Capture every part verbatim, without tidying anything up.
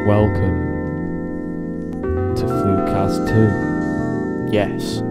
Welcome to Flutecast two. Yes.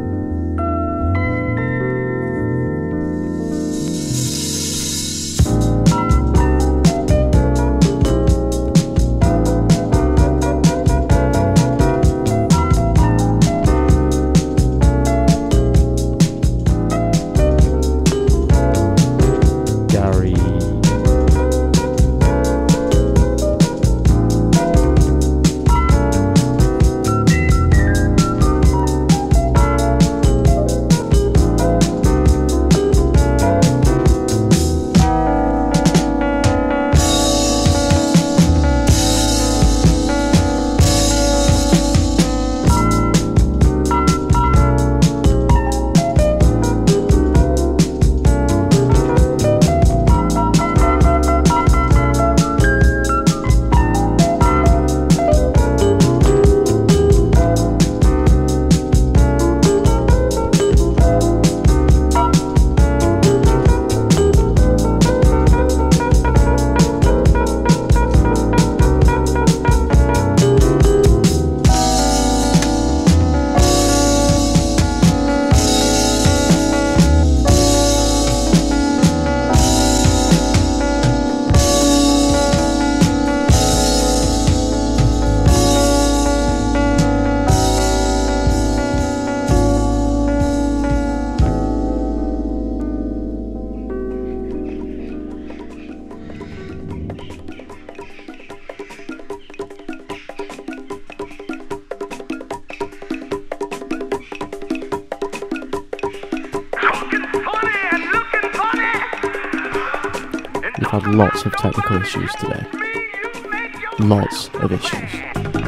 Had lots of technical issues today. Lots of issues.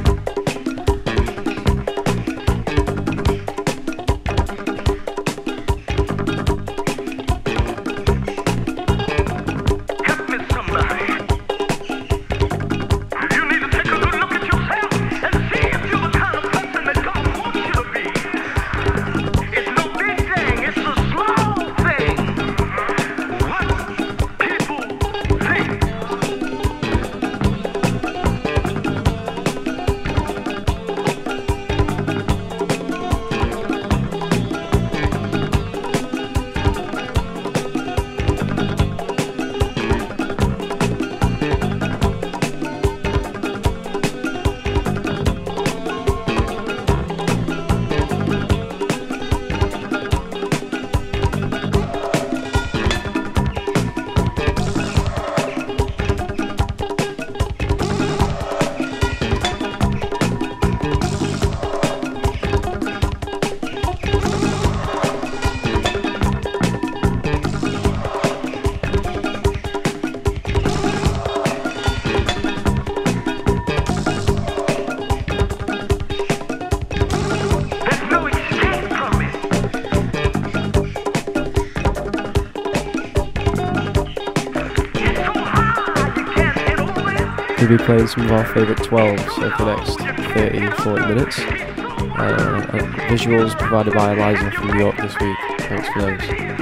We'll be playing some of our favourite twelves over the next thirty to forty minutes. Uh, and visuals provided by Eliza from New York this week. Thanks for those.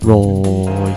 Roy.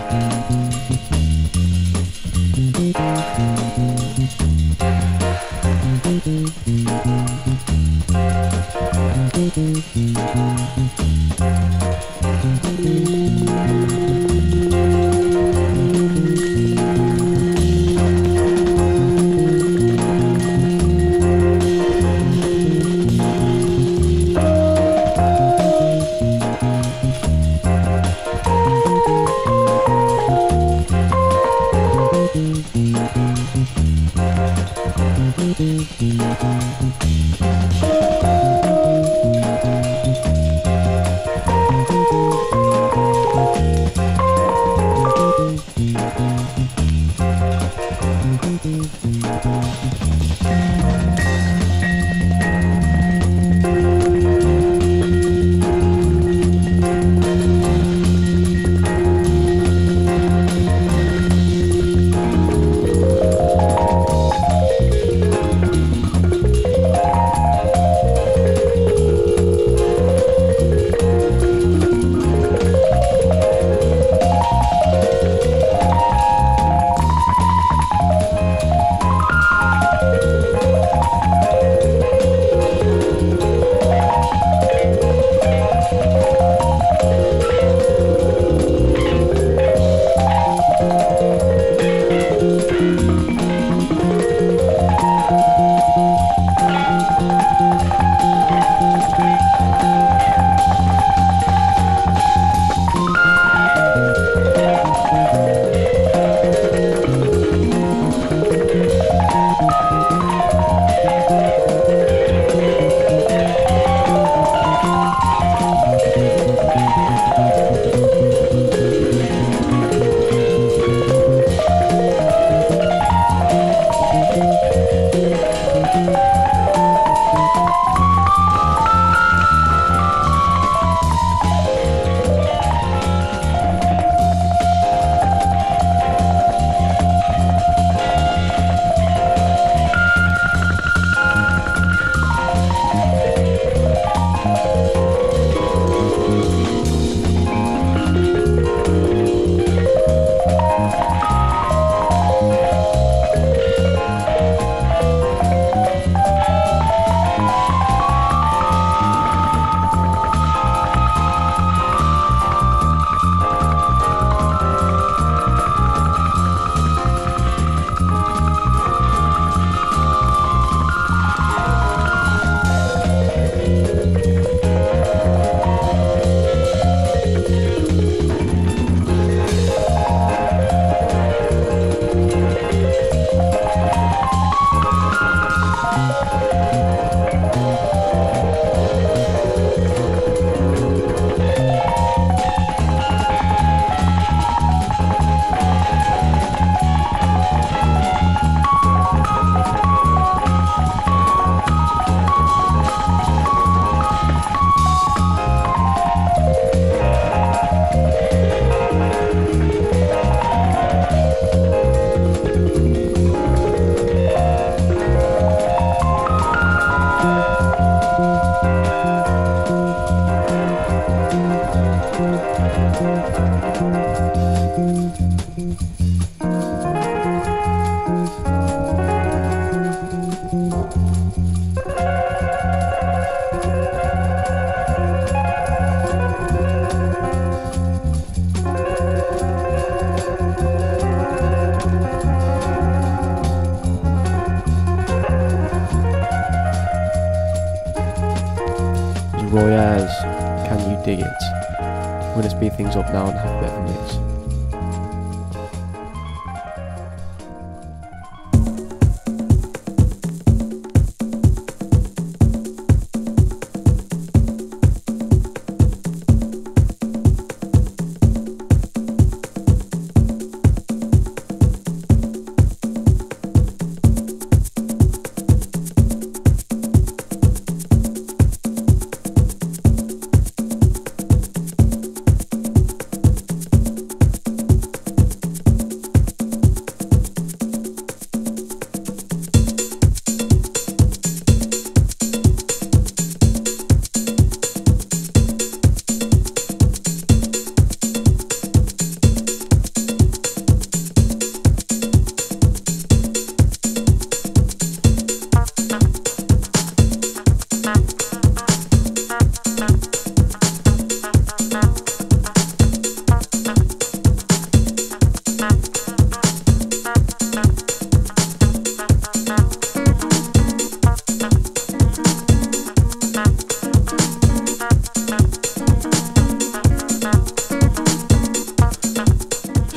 Roy Ayres, Can You Dig It? I'm going to speed things up now and have a bit of a mix.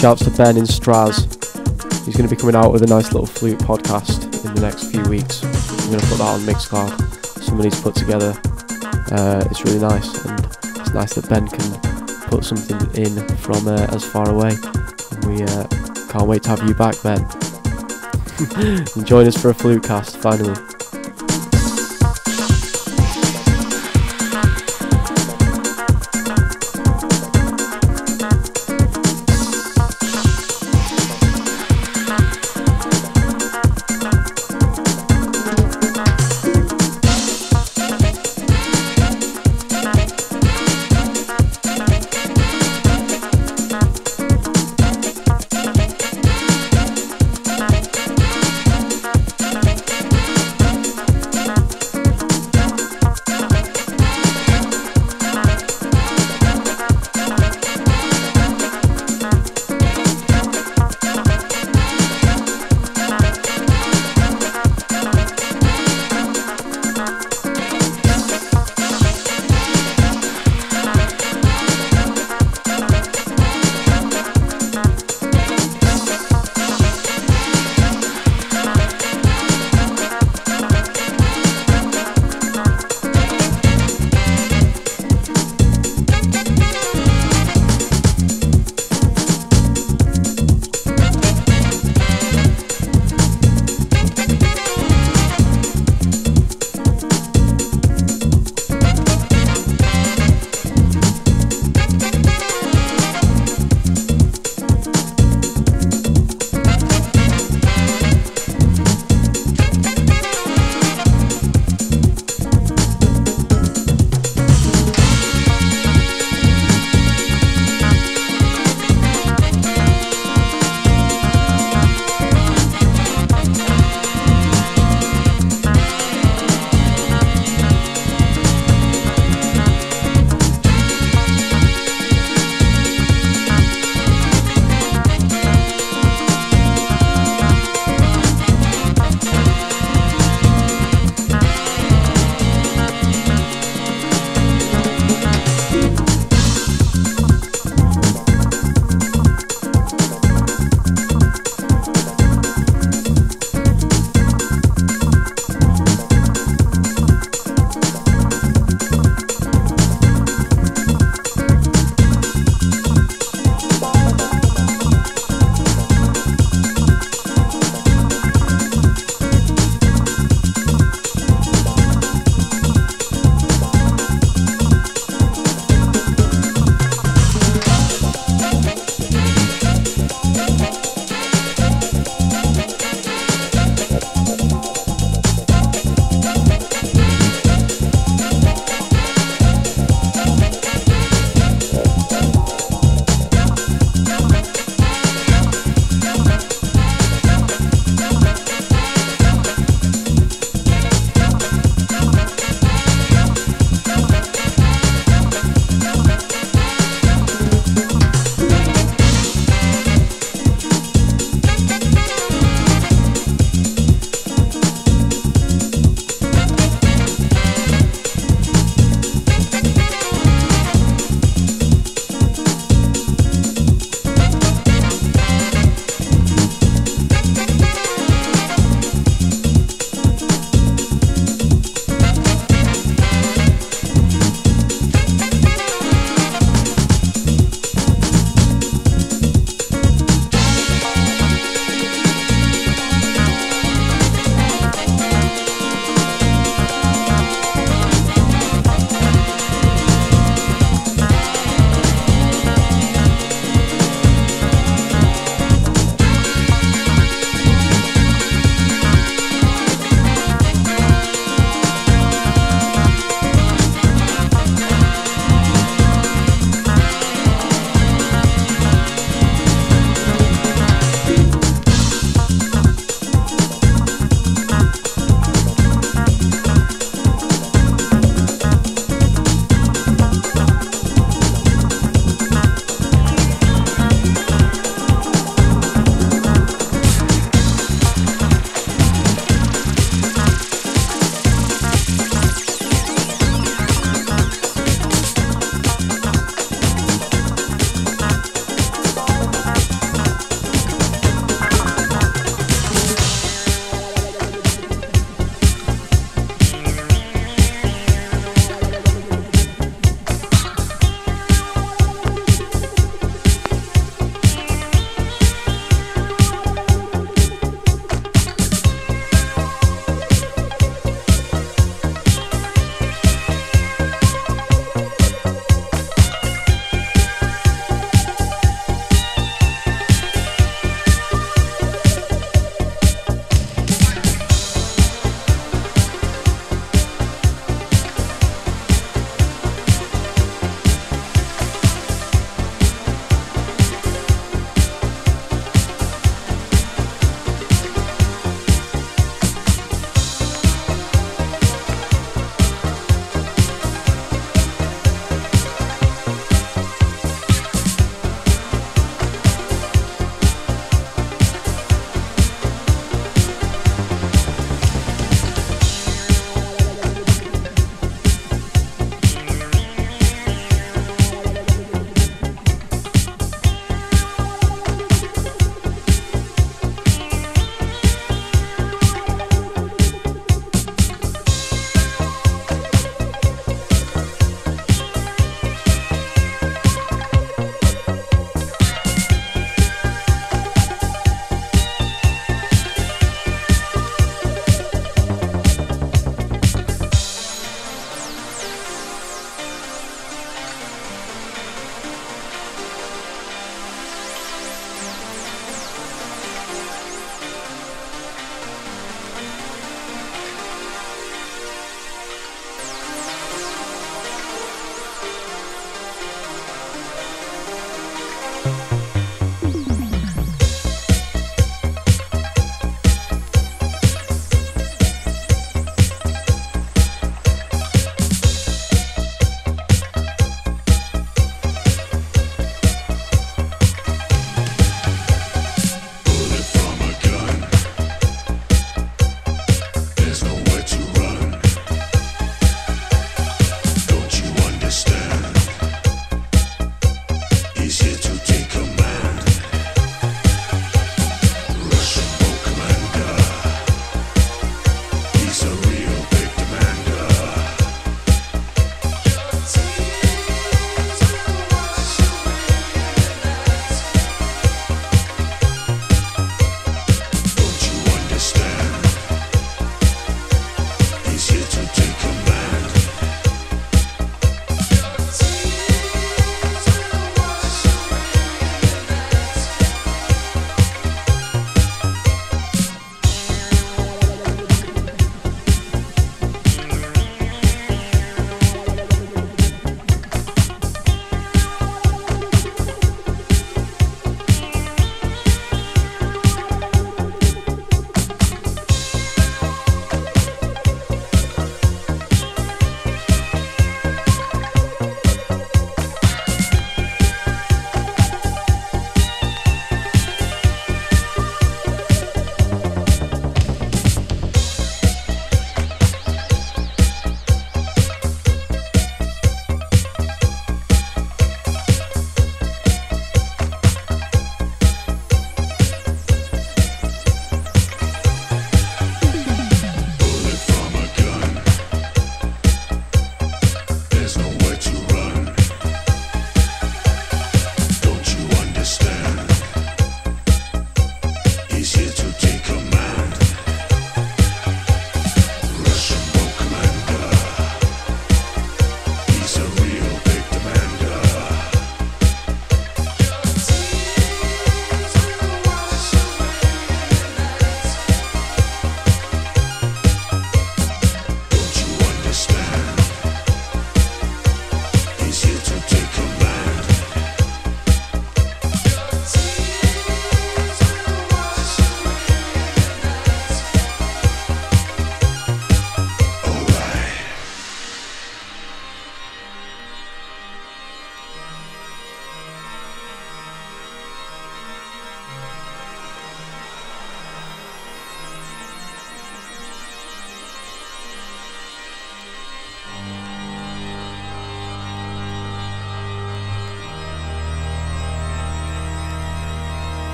shouts to Ben in Straz. He's going to be coming out with a nice little flute podcast in the next few weeks. I'm going to put that on Mixcloud. Somebody's put together. Uh, it's really nice, and it's nice that Ben can put something in from uh, as far away. And we uh, can't wait to have you back, Ben. And join us for a Flutecast, finally.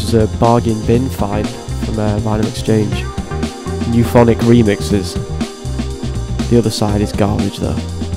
is a bargain bin find from uh, Vinyl Exchange. Euphonic remixes. The other side is garbage though.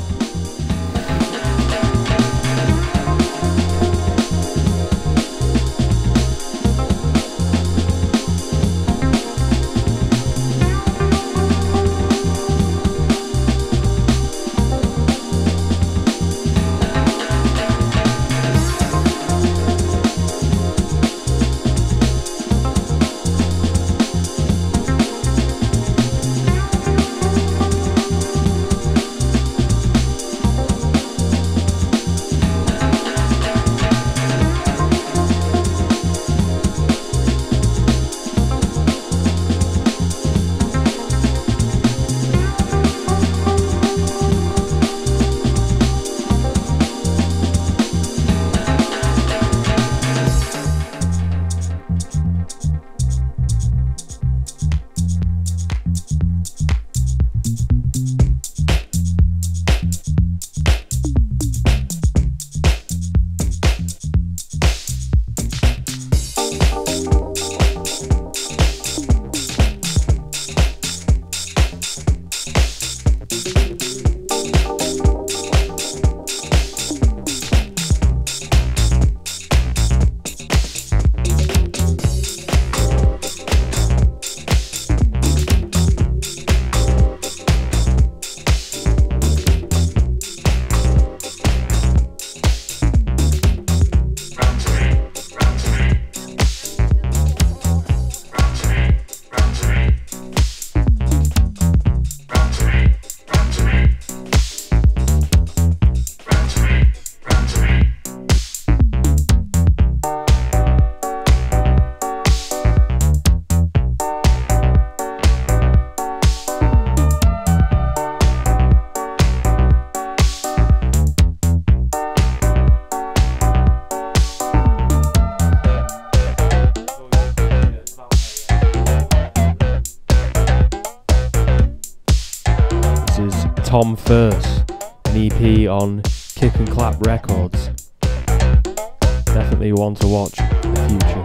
Tom First, an E P on Kick and Clap Records. Definitely one to watch in the future.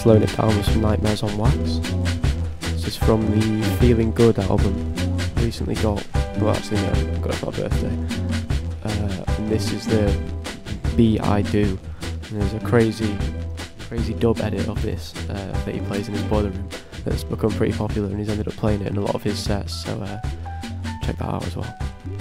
slowing it down with some Nightmares on Wax. This is from the Feeling Good album. Recently got, well actually no, I got it for my birthday. Uh, and this is the Be I Do. And there's a crazy, crazy dub edit of this uh, that he plays in his boiler room that's become pretty popular, and he's ended up playing it in a lot of his sets, so uh, check that out as well.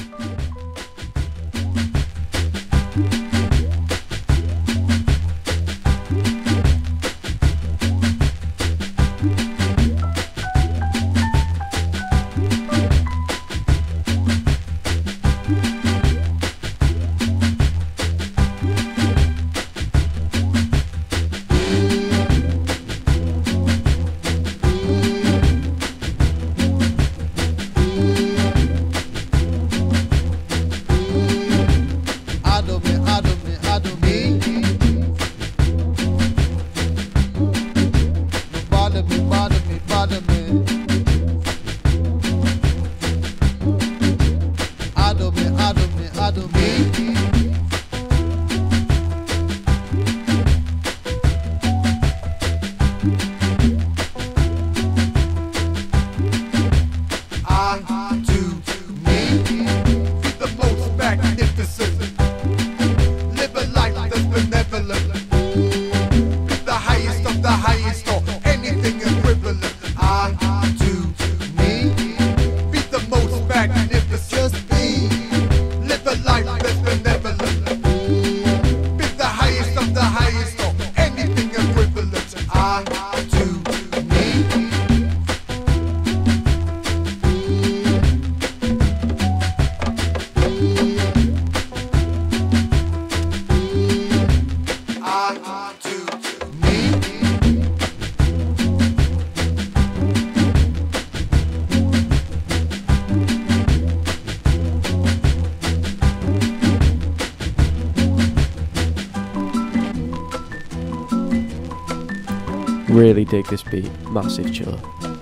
Really dig this beat, massive chiller.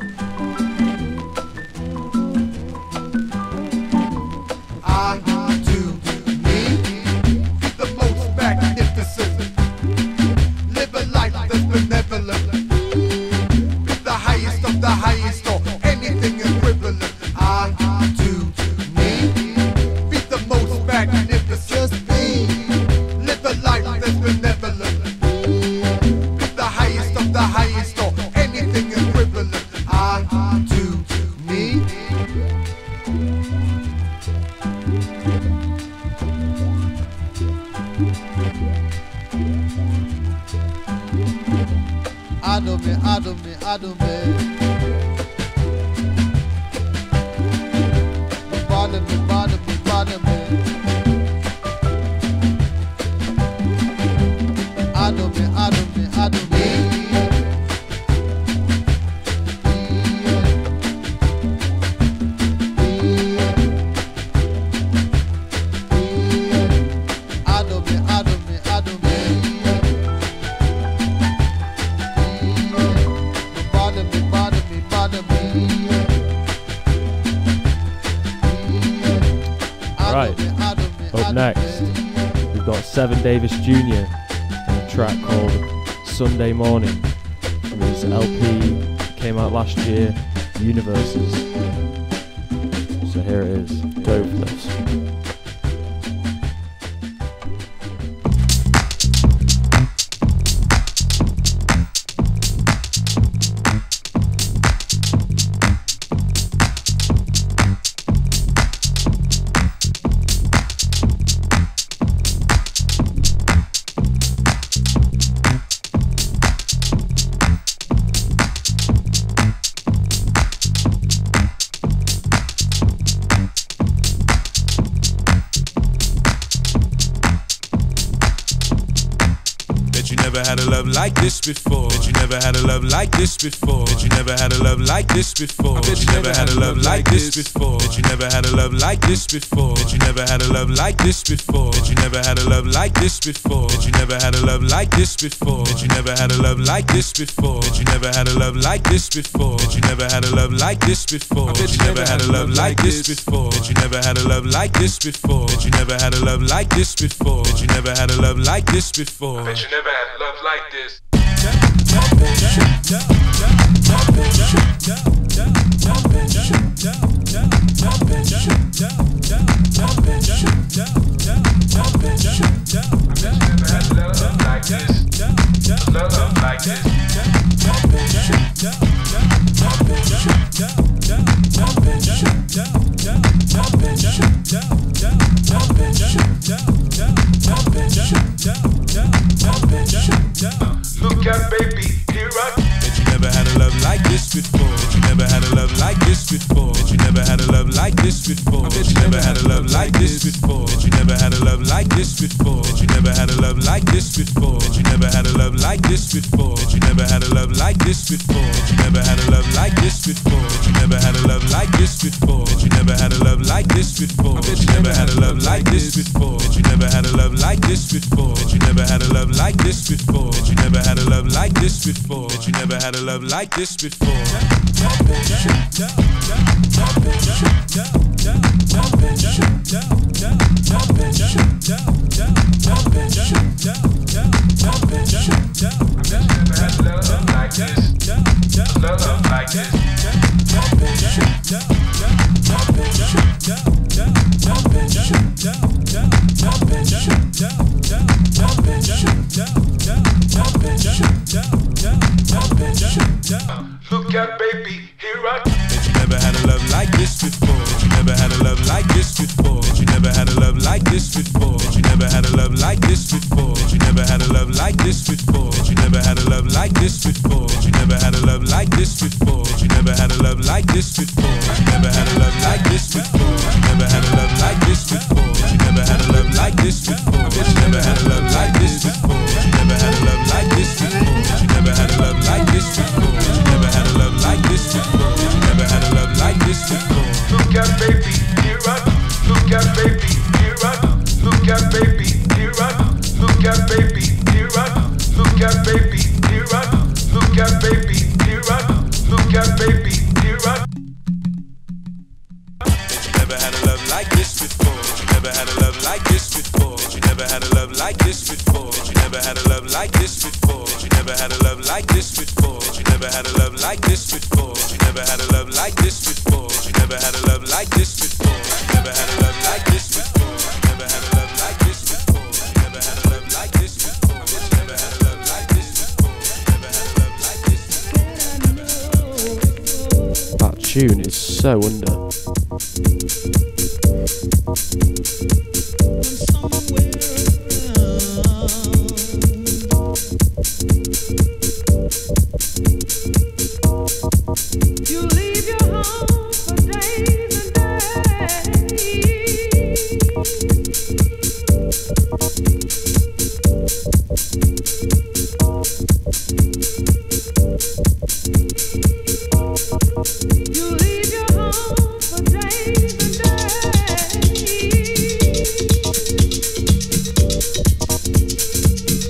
Seven Davis Junior and a track called Sunday Morning from his L P came out last year, Universes. So here it is, go for this. Like this before, that you never had a love like this before, that you never had a love like this before, that you never had a love like this before, that you never had a love like this before, that you never had a love like this before, that you never had a love like this before, that you never had a love like this before, that you never had a love like this before, that you never had a love like this before, that you never had a love like this before, that you never had a love like this before, that you never had a love like this before, that you never had a love like this before, that you never had a love like this before, that you never had a love like this. Look at baby, here I Bet you never had a love like this before. Bet you never had a love like this before. Bet you never had a love like this before. Bet you never had a love like this before. Bet you never had a love like this before. Bet you never had a love like this before. Bet you never had a love like this before. Bet you never had a love like this before. Bet you never had a love like this before. Bet you never had a love like this before. Bet you never had a love like this before. Bet you never had a love like this before. Bet you never had a love like this before. Bet you never had a love like this before. Bet you never had a love like this before. Bet you never had a love like this before. Look at baby, here I Bet you never had a love like this before. Bet you never had a love like this before. Bet you never had a love like this before. Bet you never had a love like this before. Bet you never had a love like this before. Bet you never had a love like this before. Bet you never had a love like this before. Bet you never had a love like this before. Bet you never had a love like this before. Bet you never had a love like this before. Bet you never had a love like this before. Bet you never had a love like this before. Bet you never had a love like this before. Bet you never had a love like this before. Bet you never had a love like this before. Bet you never had a love like this before. Look at baby, here I Look at baby, here I Look at baby, here I Look at baby, here I Look at baby, here I Look at baby, here I Look at baby, here I Bet you never had a love like this before. Bet you never had a love like this before. Bet you never had a love like this before. Bet you never had a love like this before. Bet you never had a love like this before. Bet you never had a love like this before. Bet you never had a love like this before. Bet you never had a love like this before. Bet you never had a love like this before. Bet you never had a love like this before. Bet you never had a love like this before. Bet you never had a love like this before. Bet you never had a love like this before. That tune is so under. You leave your home for days and You leave your home for days and days.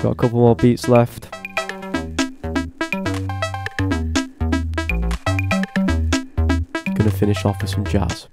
Got a couple more beats left. Gonna finish off with some jazz.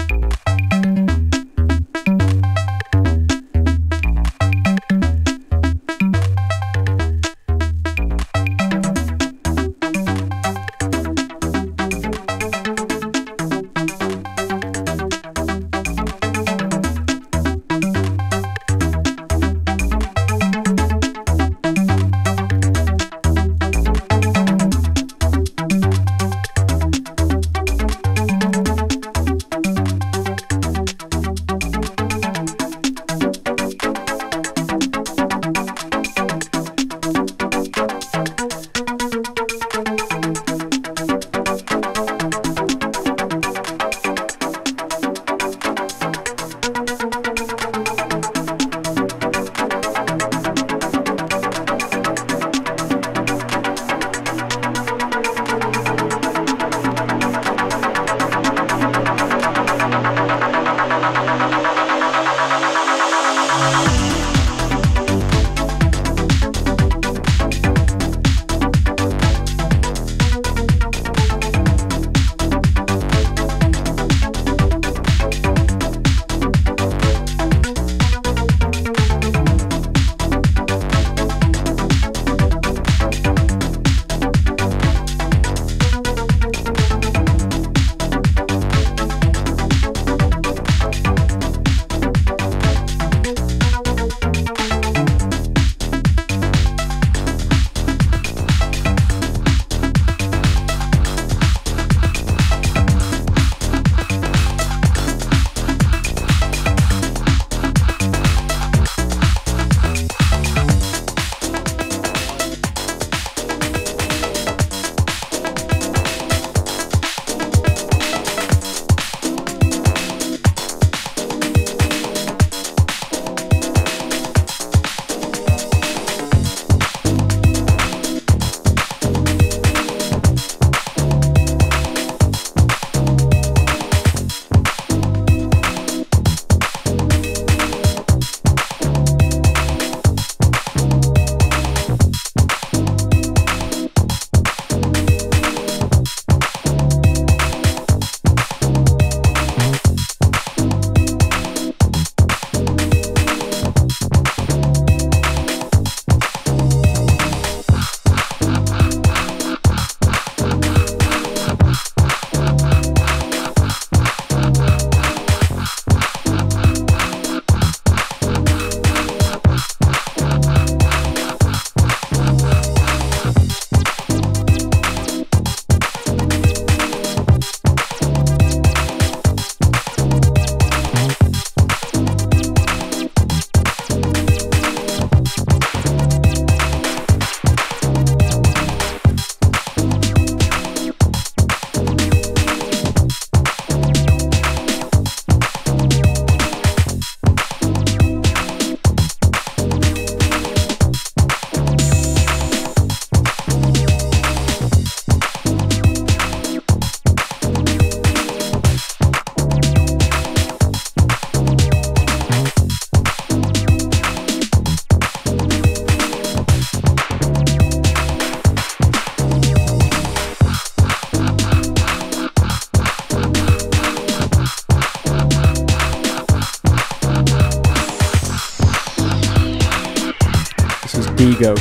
Digo,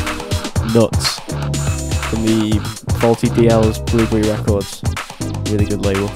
Nuts, from the Faulty D L's Blueberry Records. Really good label.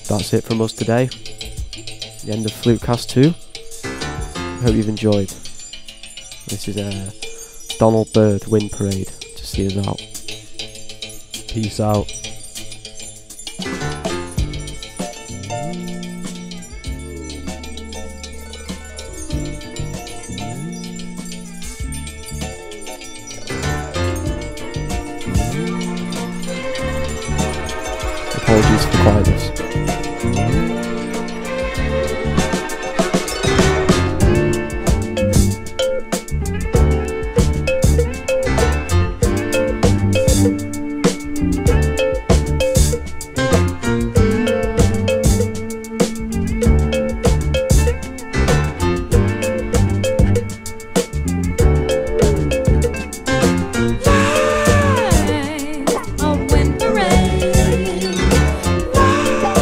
that's it from us today. The end of Flutecast two. Hope you've enjoyed. This is uh, Donald Byrd Wind Parade to see us out. Peace out. Apologies for the quietness. A wind parade.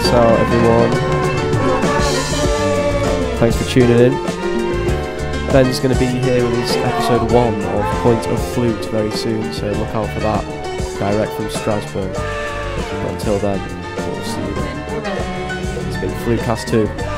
this out, everyone. Thanks for tuning in. Ben's going to be here with his episode one of Point of Flute very soon, so look out for that, direct from Strasbourg. But until then, we'll see you then. It's been Flutecast two.